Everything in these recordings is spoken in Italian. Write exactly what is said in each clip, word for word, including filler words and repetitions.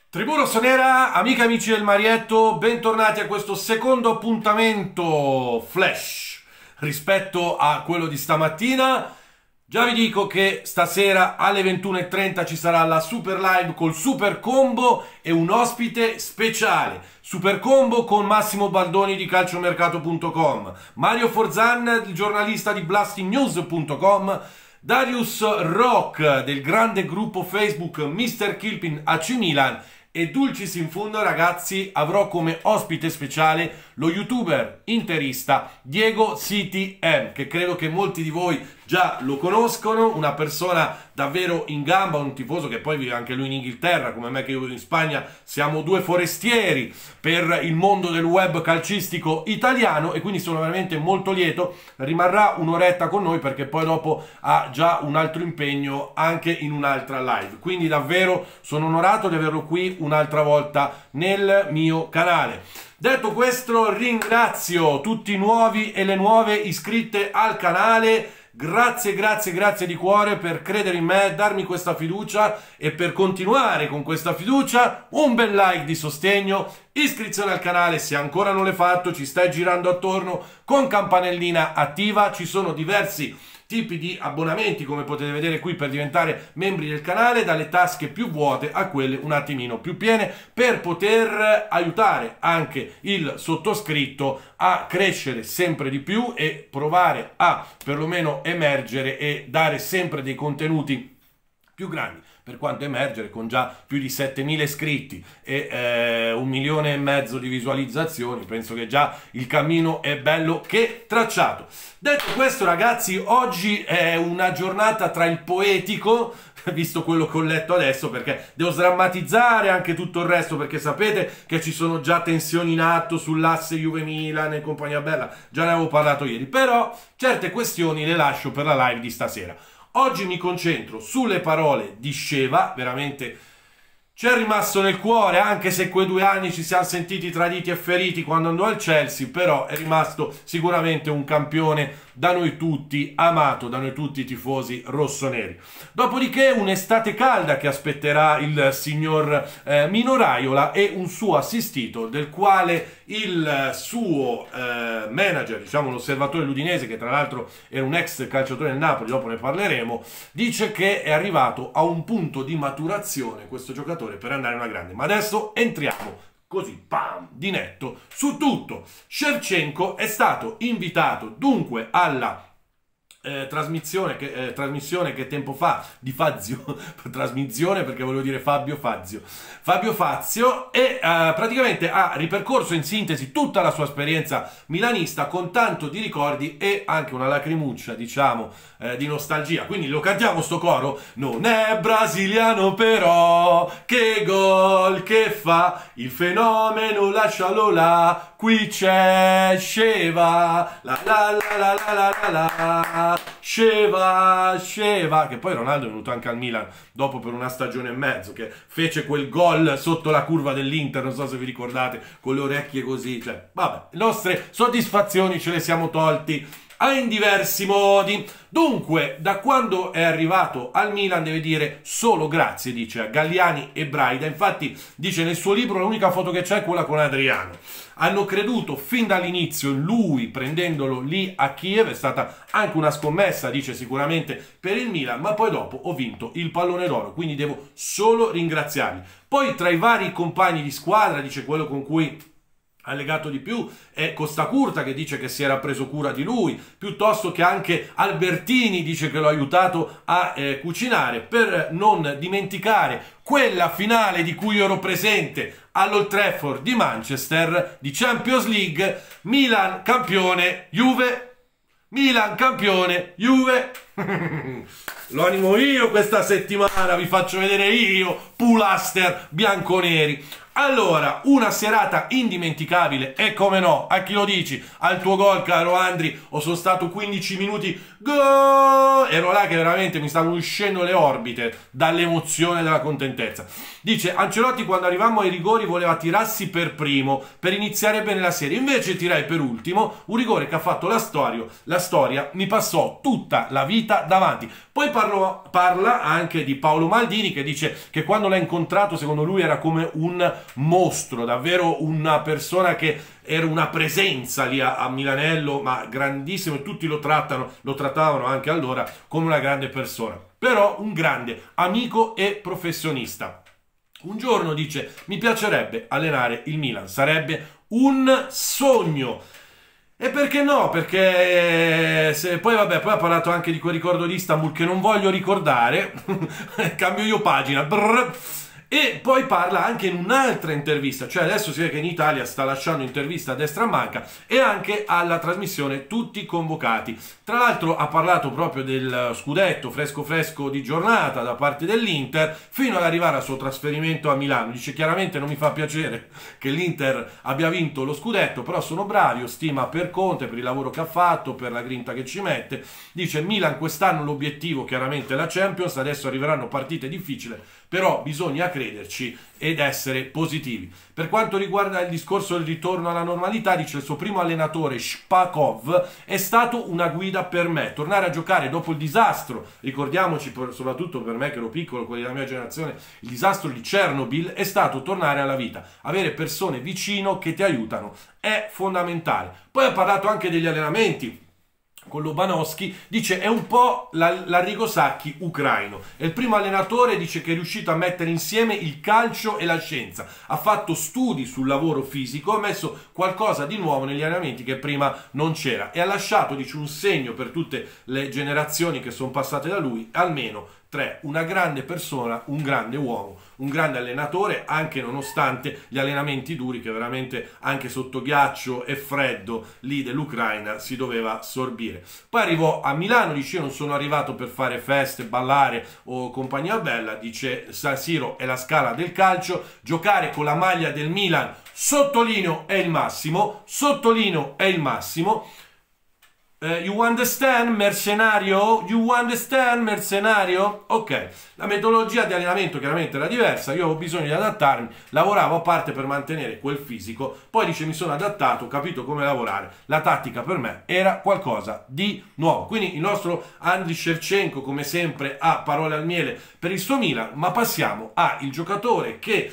Tribù Rossonera, amiche e amici del Marietto, bentornati a questo secondo appuntamento flash rispetto a quello di stamattina. Già vi dico che stasera alle ventuno e trenta ci sarà la super live col super combo e un ospite speciale. Super combo con Massimo Baldoni di calciomercato punto com, Mario Forzan, il giornalista di blasting news punto com, Darius Rock del grande gruppo Facebook mister Kilpin A C Milan e dulcis in fundo, ragazzi, avrò come ospite speciale lo youtuber interista Diego City M, che credo che molti di voi già lo conoscono, una persona davvero in gamba, un tifoso che poi vive anche lui in Inghilterra, come me che io vivo in Spagna, siamo due forestieri per il mondo del web calcistico italiano e quindi sono veramente molto lieto. Rimarrà un'oretta con noi perché poi dopo ha già un altro impegno anche in un'altra live, quindi davvero sono onorato di averlo qui un'altra volta nel mio canale. Detto questo, ringrazio tutti i nuovi e le nuove iscritte al canale. Grazie, grazie, grazie di cuore per credere in me, darmi questa fiducia e per continuare con questa fiducia. Un bel like di sostegno, iscrizione al canale se ancora non l'hai fatto, ci stai girando attorno con campanellina attiva. Ci sono diversi tipi di abbonamenti, come potete vedere qui, per diventare membri del canale, dalle tasche più vuote a quelle un attimino più piene, per poter aiutare anche il sottoscritto a crescere sempre di più e provare a perlomeno emergere e dare sempre dei contenuti più grandi, per quanto emergere con già più di settemila iscritti e eh, un milione e mezzo di visualizzazioni. Penso che già il cammino è bello che tracciato. Detto questo, ragazzi, oggi è una giornata tra il poetico, visto quello che ho letto adesso, perché devo sdrammatizzare anche tutto il resto, perché sapete che ci sono già tensioni in atto sull'asse Juve-Milan e compagnia bella, già ne avevo parlato ieri, però certe questioni le lascio per la live di stasera. Oggi mi concentro sulle parole di Sheva, veramente ci è rimasto nel cuore, anche se quei due anni ci siamo sentiti traditi e feriti quando andò al Chelsea, però è rimasto sicuramente un campione da noi tutti, amato da noi tutti i tifosi rossoneri. Dopodiché un'estate calda che aspetterà il signor eh, Mino Raiola e un suo assistito, del quale il suo eh, manager, diciamo l'osservatore l'Udinese, che tra l'altro era un ex calciatore del Napoli, dopo ne parleremo, dice che è arrivato a un punto di maturazione questo giocatore per andare in una grande. Ma adesso entriamo così, pam, di netto, su tutto. Shevchenko è stato invitato dunque alla eh, trasmissione, che, eh, trasmissione che tempo fa di Fazio, trasmissione perché volevo dire Fabio Fazio, Fabio Fazio, e eh, praticamente ha ripercorso in sintesi tutta la sua esperienza milanista con tanto di ricordi e anche una lacrimuccia, diciamo, eh, di nostalgia. Quindi lo cantiamo sto coro: non è brasiliano però, che gol che fa, il fenomeno lascialo là, qui c'è Sheva, la la la la la la la, Sheva, Sheva, che poi Ronaldo è venuto anche al Milan dopo per una stagione e mezzo, che fece quel gol sotto la curva dell'Inter, non so se vi ricordate, con le orecchie così, cioè, vabbè, le nostre soddisfazioni ce le siamo tolti in diversi modi. Dunque, da quando è arrivato al Milan deve dire solo grazie, dice, a Galliani e Braida. Infatti dice nel suo libro l'unica foto che c'è è quella con Adriano. Hanno creduto fin dall'inizio in lui, prendendolo lì a Kiev, è stata anche una scommessa, dice, sicuramente per il Milan, ma poi dopo ho vinto il pallone d'oro, quindi devo solo ringraziarli. Poi tra i vari compagni di squadra, dice, quello con cui ha legato di più è Costacurta, che dice che si era preso cura di lui, piuttosto che anche Albertini, dice che lo ha aiutato a eh, cucinare, per non dimenticare quella finale di cui ero presente all'Old Trafford di Manchester, di Champions League, Milan campione, Juve, Milan campione, Juve. Lo animo io questa settimana, vi faccio vedere io, Pulaster bianconeri. Allora, una serata indimenticabile, e come no, a chi lo dici? Al tuo gol, caro Andri, o sono stato quindici minuti, gol! Ero là che veramente mi stavano uscendo le orbite dall'emozione e dalla contentezza. Dice, Ancelotti quando arrivammo ai rigori voleva tirarsi per primo, per iniziare bene la serie, invece tirai per ultimo, un rigore che ha fatto la storia, la storia mi passò tutta la vita davanti. Poi parlo, parla anche di Paolo Maldini, che dice che quando l'ha incontrato secondo lui era come un mostro, davvero una persona che era una presenza lì a, a Milanello, ma grandissimo, e tutti lo trattano, lo trattavano anche allora come una grande persona, però un grande amico e professionista. Un giorno dice, mi piacerebbe allenare il Milan, sarebbe un sogno. E perché no? Perché se poi vabbè, poi ha parlato anche di quel ricordo di Istanbul che non voglio ricordare, cambio io pagina, brrr. E poi parla anche in un'altra intervista, cioè adesso si vede che in Italia sta lasciando intervista a destra manca, e anche alla trasmissione Tutti Convocati. Tra l'altro ha parlato proprio del scudetto fresco fresco di giornata da parte dell'Inter, fino ad arrivare al suo trasferimento a Milano. Dice chiaramente non mi fa piacere che l'Inter abbia vinto lo scudetto, però sono bravi, ho stima per Conte, per il lavoro che ha fatto, per la grinta che ci mette. Dice Milan quest'anno l'obiettivo chiaramente è la Champions, adesso arriveranno partite difficili, però bisogna crederci ed essere positivi. Per quanto riguarda il discorso del ritorno alla normalità, dice il suo primo allenatore Shpakov è stato una guida per me. Tornare a giocare dopo il disastro, ricordiamoci soprattutto per me che ero piccolo, quelli della mia generazione, il disastro di Chernobyl, è stato tornare alla vita. Avere persone vicino che ti aiutano è fondamentale. Poi ha parlato anche degli allenamenti con Lobanowski, dice è un po' l'Arrigo Sacchi ucraino, è il primo allenatore, dice, che è riuscito a mettere insieme il calcio e la scienza, ha fatto studi sul lavoro fisico, ha messo qualcosa di nuovo negli allenamenti che prima non c'era e ha lasciato, dice, un segno per tutte le generazioni che sono passate da lui, almeno tre, una grande persona, un grande uomo, un grande allenatore, anche nonostante gli allenamenti duri che veramente anche sotto ghiaccio e freddo lì dell'Ucraina si doveva sorbire. Poi arrivò a Milano, dice io non sono arrivato per fare feste, ballare o compagnia bella, dice San Siro è la scala del calcio, giocare con la maglia del Milan, sottolineo, è il massimo, sottolineo, è il massimo. Uh, you understand, mercenario? You understand, mercenario? Ok, la metodologia di allenamento chiaramente era diversa, io avevo bisogno di adattarmi, lavoravo a parte per mantenere quel fisico, poi dice mi sono adattato, ho capito come lavorare, la tattica per me era qualcosa di nuovo. Quindi il nostro Andriy Shevchenko come sempre ha parole al miele per il suo Milan, ma passiamo al giocatore che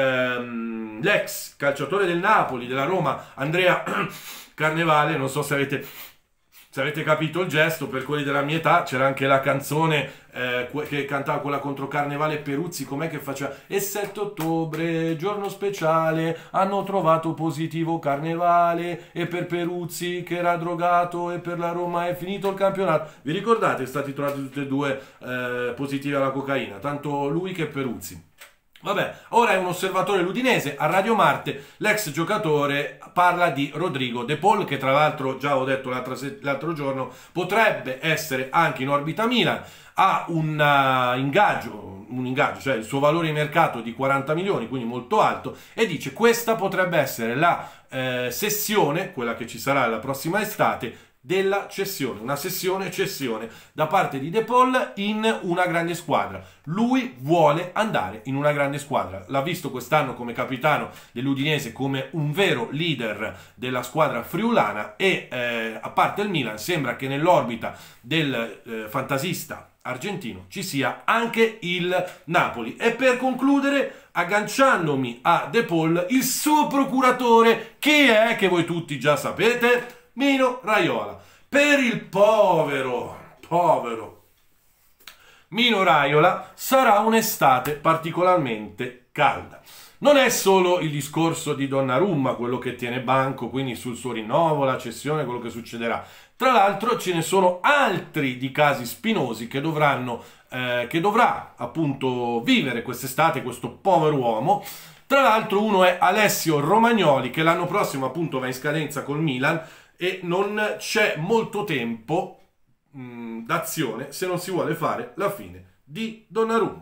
l'ex calciatore del Napoli, della Roma, Andrea Carnevale, non so se avete... Se avete capito il gesto, per quelli della mia età c'era anche la canzone eh, che cantava quella contro Carnevale Peruzzi, com'è che faceva? E sette ottobre, giorno speciale, hanno trovato positivo Carnevale, e per Peruzzi che era drogato, e per la Roma è finito il campionato. Vi ricordate? Sono stati trovati tutti e due eh, positivi alla cocaina, tanto lui che Peruzzi. Vabbè, ora è un osservatore l'Udinese, a Radio Marte l'ex giocatore parla di Rodrigo De Paul, che tra l'altro, già ho detto l'altro giorno, potrebbe essere anche in orbita Milan, ha un uh, ingaggio, un ingaggio, cioè il suo valore di mercato di quaranta milioni, quindi molto alto, e dice questa potrebbe essere la eh, sessione, quella che ci sarà la prossima estate, della cessione, una sessione cessione da parte di De Paul in una grande squadra. Lui vuole andare in una grande squadra, l'ha visto quest'anno come capitano dell'Udinese, come un vero leader della squadra friulana, e eh, a parte il Milan sembra che nell'orbita del eh, fantasista argentino ci sia anche il Napoli. E per concludere, agganciandomi a De Paul, il suo procuratore, chi è, che voi tutti già sapete, Mino Raiola. Per il povero, povero Mino Raiola sarà un'estate particolarmente calda. Non è solo il discorso di Donnarumma quello che tiene banco, quindi sul suo rinnovo, la cessione, quello che succederà. Tra l'altro ce ne sono altri di casi spinosi che dovranno, eh, che dovrà appunto vivere quest'estate questo povero uomo. Tra l'altro uno è Alessio Romagnoli, che l'anno prossimo appunto va in scadenza col Milan, e non c'è molto tempo d'azione se non si vuole fare la fine di Donnarumma.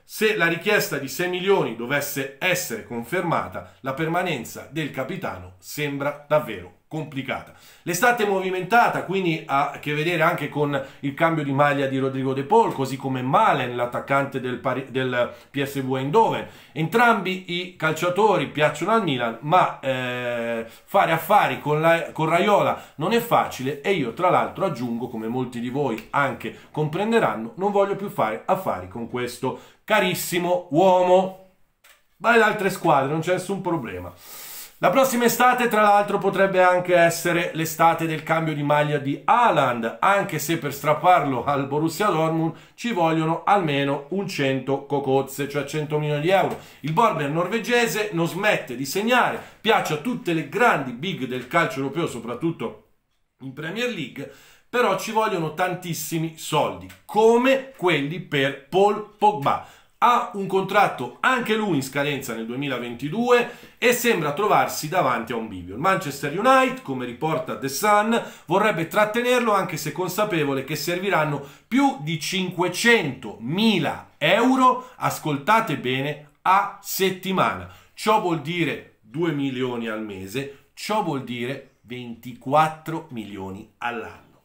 se la richiesta di sei milioni dovesse essere confermata, la permanenza del capitano sembra davvero complicata. L'estate è movimentata, quindi ha a che vedere anche con il cambio di maglia di Rodrigo De Paul, così come Malen, l'attaccante del, del P S V Eindhoven. Entrambi i calciatori piacciono al Milan, ma eh, fare affari con, la, con Raiola non è facile, e io tra l'altro aggiungo, come molti di voi anche comprenderanno, non voglio più fare affari con questo carissimo uomo. Vai da altre squadre, non c'è nessun problema. La prossima estate, tra l'altro, potrebbe anche essere l'estate del cambio di maglia di Haaland, anche se per strapparlo al Borussia Dortmund ci vogliono almeno un cento cocozze, cioè cento milioni di euro. Il bomber norvegese non smette di segnare, piace a tutte le grandi big del calcio europeo, soprattutto in Premier League, però ci vogliono tantissimi soldi, come quelli per Paul Pogba. Ha un contratto anche lui in scadenza nel duemilaventidue e sembra trovarsi davanti a un bivio. Il Manchester United, come riporta The Sun, vorrebbe trattenerlo, anche se consapevole che serviranno più di cinquecentomila euro, ascoltate bene, a settimana. Ciò vuol dire due milioni al mese, ciò vuol dire ventiquattro milioni all'anno.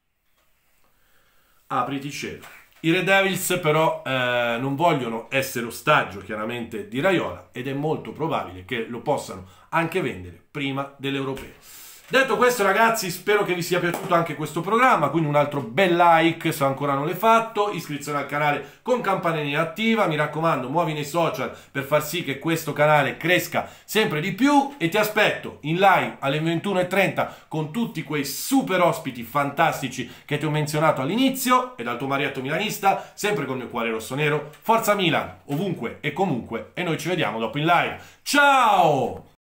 Apriti cielo. I Red Devils però eh, non vogliono essere ostaggio chiaramente di Raiola, ed è molto probabile che lo possano anche vendere prima dell'Europeo. Detto questo, ragazzi, spero che vi sia piaciuto anche questo programma, quindi un altro bel like se ancora non l'hai fatto, iscrizione al canale con campanellina attiva, mi raccomando, muovi nei social per far sì che questo canale cresca sempre di più, e ti aspetto in live alle ventuno e trenta con tutti quei super ospiti fantastici che ti ho menzionato all'inizio. E dal tuo Marietto milanista, sempre con il mio cuore rossonero, forza Milan, ovunque e comunque, e noi ci vediamo dopo in live. Ciao!